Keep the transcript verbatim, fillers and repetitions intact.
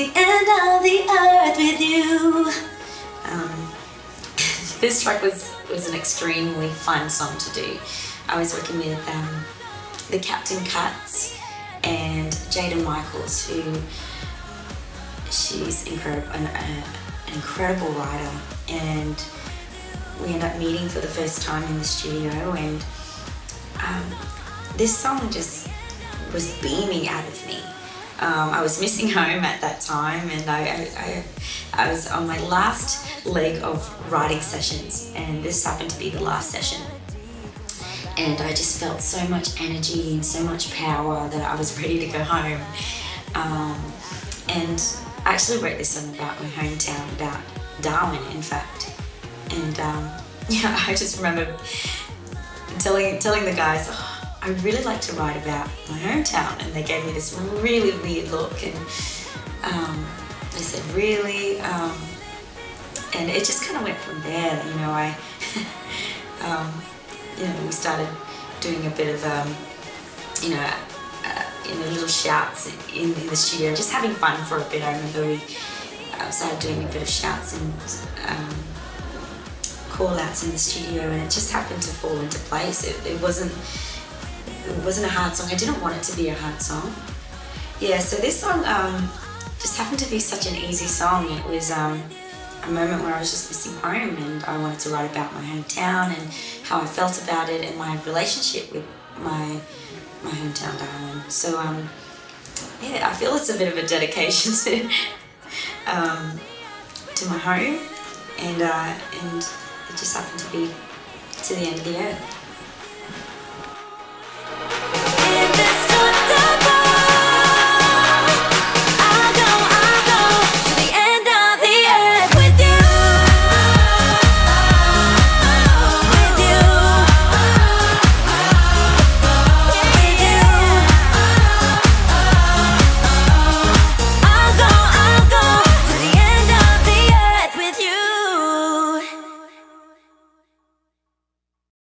the end of the earth with you. Um, this track was, was an extremely fun song to do. I was working with um, the Captain Cuts and Jada Michaels, who she's incredible, an, uh, an incredible writer, and we ended up meeting for the first time in the studio, and um, this song just was beaming out of me. Um, I was missing home at that time, and I, I, I, I was on my last leg of writing sessions, and this happened to be the last session. And I just felt so much energy and so much power that I was ready to go home. Um, and I actually wrote this song about my hometown, about Darwin, in fact. And um, yeah, I just remember telling, telling the guys, oh, I really like to write about my hometown. And they gave me this really weird look, and um, they said, really? Um, and it just kind of went from there, you know, I, um, you know, we started doing a bit of, um, you know, uh, you know, little shouts in, in the studio, just having fun for a bit. I remember we uh, started doing a bit of shouts and um, call-outs in the studio, and it just happened to fall into place. It, it wasn't, it wasn't a hard song. I didn't want it to be a hard song. Yeah, so this song um, just happened to be such an easy song. It was um, a moment where I was just missing home, and I wanted to write about my hometown and how I felt about it and my relationship with my my hometown, Darwin. So um, yeah, I feel it's a bit of a dedication to um, to my home, and uh, and it just happened to be to the end of the earth.